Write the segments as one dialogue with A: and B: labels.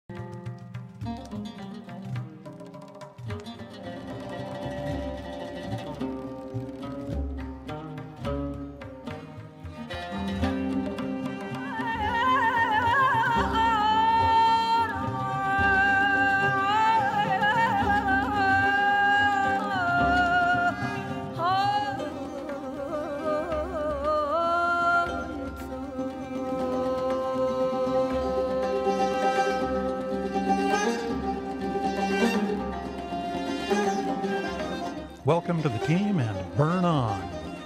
A: Welcome to the team and burn on.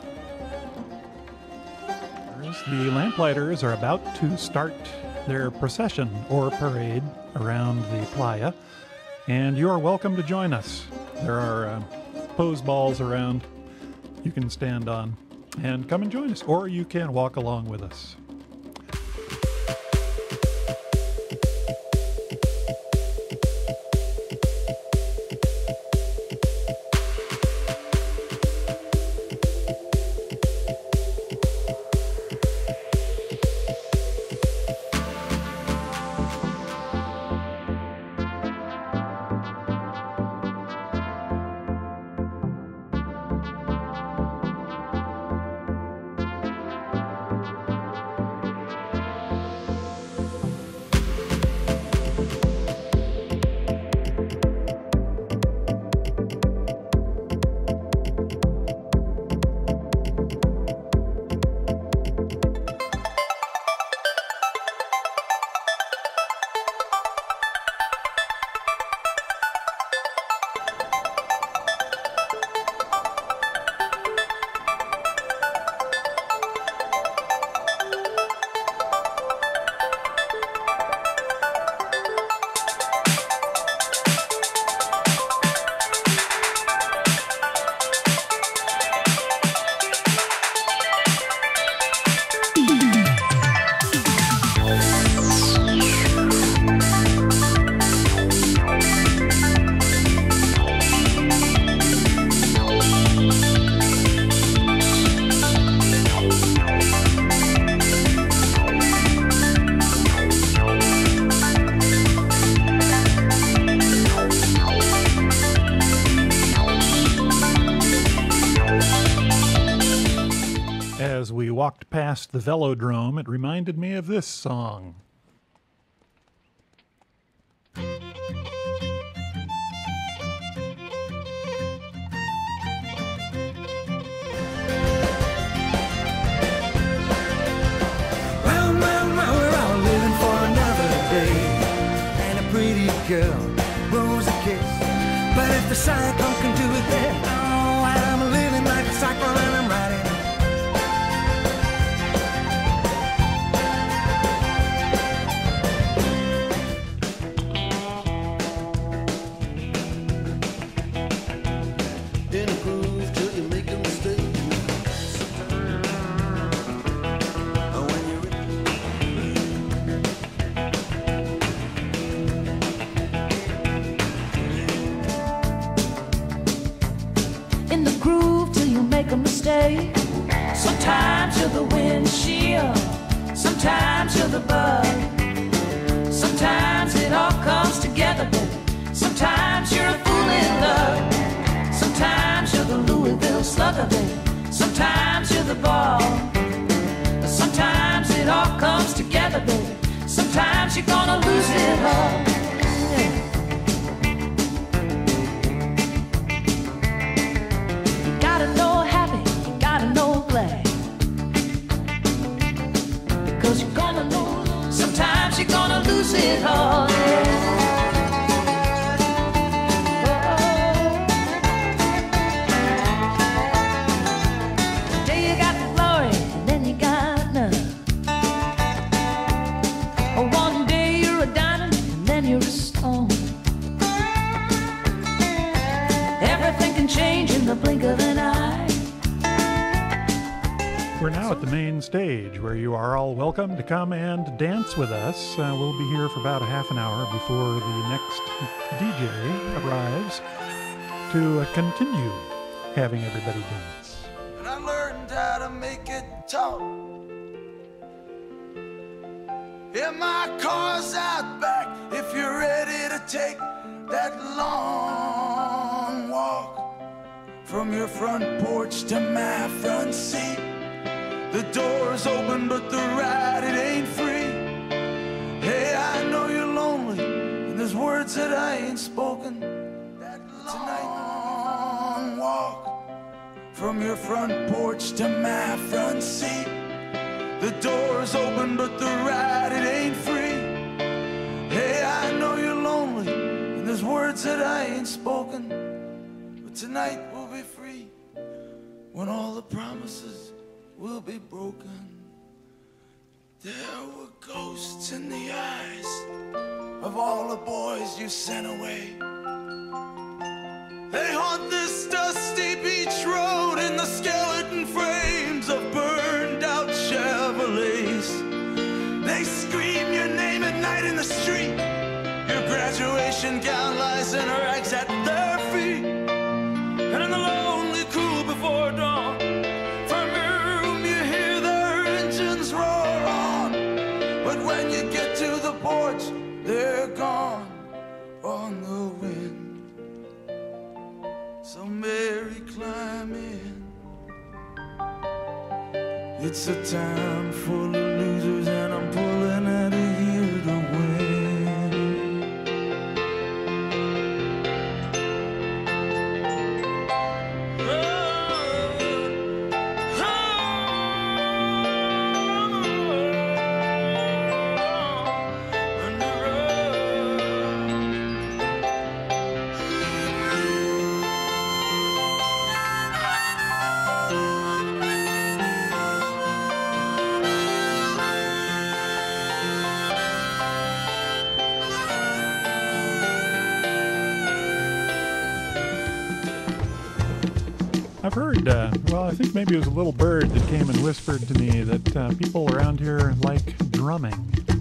A: The Lamplighters are about to start their procession or parade around the playa, and you are welcome to join us. There are pose balls around you can stand on and come and join us, or you can walk along with us. As we walked past the velodrome, it reminded me of this song.
B: Girl, rose a kiss. But if the cyclone can do it, then oh, I'm living like a cyclone and I'm riding. In a groove till you make a mistake.
C: Make a mistake. Sometimes you're the windshield, sometimes you're the bug. Sometimes it all comes together, but sometimes you're a fool in love. Sometimes you're the Louisville slugger, babe. Sometimes you're the ball. Sometimes it all comes together, babe. Sometimes you're gonna lose it all. Sometimes you're gonna lose it all, Today you got the glory, and then you got none. One day you're a diamond, and then you're a stone. Everything can change in the blink of an eye.
A: We're now at the main stage, where you are all welcome to come and dance with us. We'll be here for about a half an hour before the next DJ arrives to continue having everybody dance.
B: And I learned how to make it talk. In my car's out back, if you're take that long walk from your front porch to my front seat. The door's open, but the ride, it ain't free. Hey, I know you're lonely, and there's words that I ain't spoken. That long walk from your front porch to my front seat. The door's open, but the ride, it ain't free. Hey, I know you're lonely, and there's words that I ain't spoken. But tonight we'll be free when all the promises will be broken. There were ghosts in the eyes of all the boys you sent away. They haunt this dusty beach road in the skeleton frames of burned out Chevrolets. They scream your name at night in the street. Your graduation gown lies in rags at their feet. And in the lonely cool before dawn, from your room you hear their engines roar on. But when you get to the porch, they're gone on the wind. So Mary, climb in. It's a town full of losers, and I'm pulling out of here to win.
A: I've heard, well, I think maybe it was a little bird that came and whispered to me that people around here like drumming.